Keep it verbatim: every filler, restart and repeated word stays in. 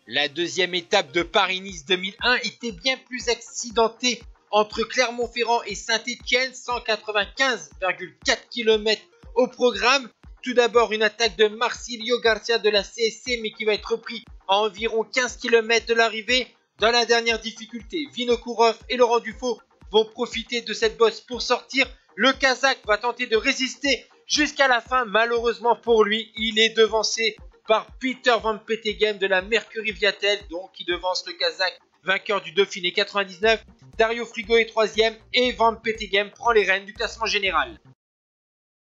La deuxième étape de Paris-Nice deux mille un était bien plus accidentée entre Clermont-Ferrand et Saint-Étienne, cent quatre-vingt-quinze virgule quatre kilomètres au programme. Tout d'abord une attaque de Marsilio Garcia de la C S C, mais qui va être repris à environ quinze kilomètres de l'arrivée. Dans la dernière difficulté, Vinokourov et Laurent Dufaux vont profiter de cette bosse pour sortir. Le Kazakh va tenter de résister jusqu'à la fin. Malheureusement pour lui, il est devancé par Peter Van Petegem de la Mercury Viatel, donc qui devance le Kazakh vainqueur du Dauphiné quatre-vingt-dix-neuf. Dario Frigo est troisième et Van Petegem prend les rênes du classement général.